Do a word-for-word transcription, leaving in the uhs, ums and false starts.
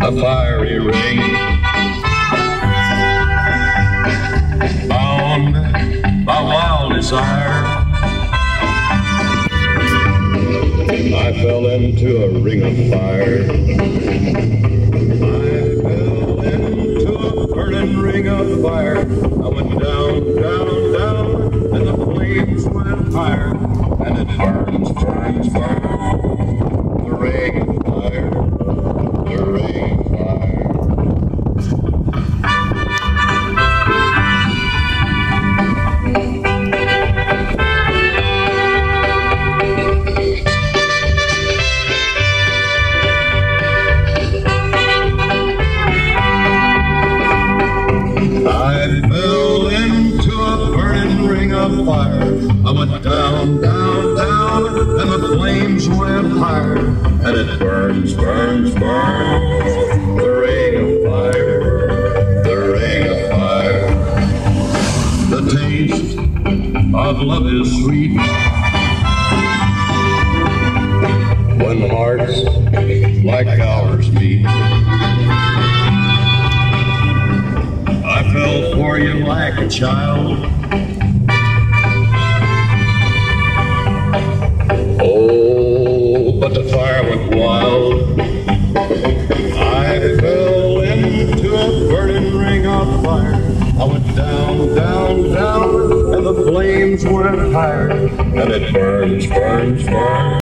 a fiery ring, bound by wild desire. I fell into a ring of fire. I fell into a burning ring of fire. I went down, down, down, and the flames went higher. And it burns, burns, burns. The ring of fire, the ring of fire. I fell into a burning ring of fire. I went down, down, down, and the flames went higher. And it burns, burns, burns. The ring of fire, the ring of fire. The taste of love is sweet when hearts like ours meet. I fell for you like a child. Oh, but the fire went wild. I fell into a burning ring of fire. I went down, down, down, and the flames went higher. And it burns, burns, burns.